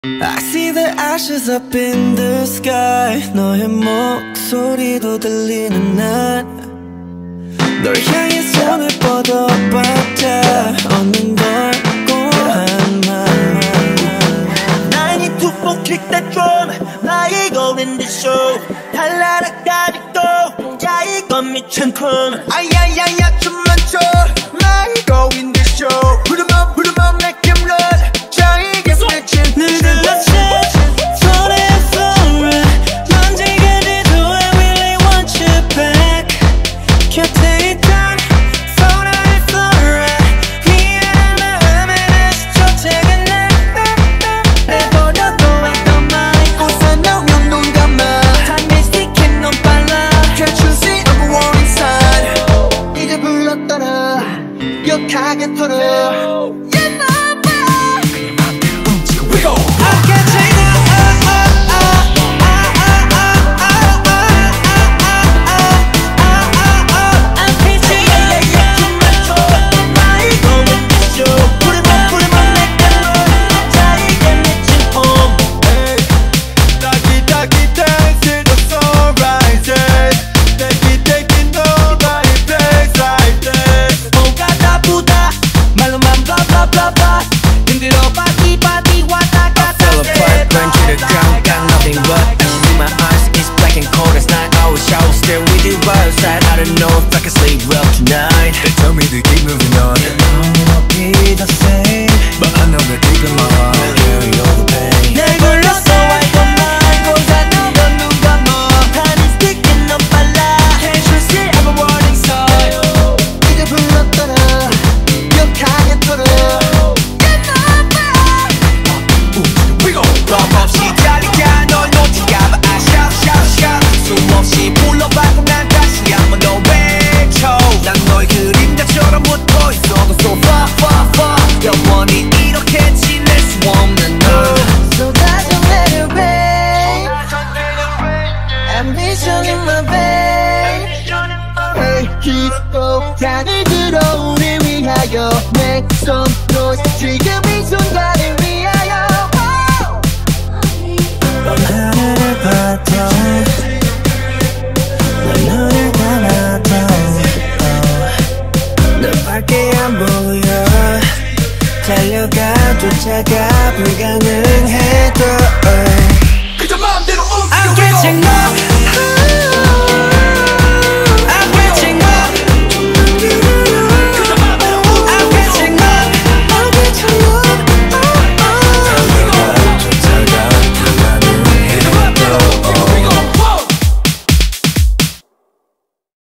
I see the ashes up in the sky. 너의 목소리도 들리는 난 널 향해 손을 뻗어봤자 없는 걸 고한 말. I need to go kick that drum. 나의 go in the show. 달라라까지 또 야 이건 미친 큼. 아야야야 춤만 춰. 나의 go in the show. 부르면 make him run. 자 이게 미친 늘 같이 손에 floor 만지게 돼도 I really want you back. 곁에 있던 손에 floor 미안한 마음에 다시 쫓아가네. 내버려둬 했던 말 웃어 나오면 눈 감아. Time is ticking 너무 빨라. Can't you see I'm a warning sign. 이제 불렀더라 기억하게 털어. I don't know if I can sleep well tonight. They tell me to keep moving on. It won't be the same, but I know that deep in my heart I carry all the pain. 날 불렀어 I don't mind. 고사 나오면 눈 감아. Time is ticking 너무 빨라. Can't you see I'm a warning sign. 이제 불렀더라 기억하게 털어. We go. 법 없이 달리자 널 놓치가 봐. I shout shout shout. 수없이 불러봐도 난 다시 한번 더 외쳐. 난 너의 그림자처럼 묻어 있어도 so far far far. 영원히 이렇게 지낼 수 없는 너. So that's a little bit ambition in my vein. Hey keep go. 잔을 들어 우리 위하여 make some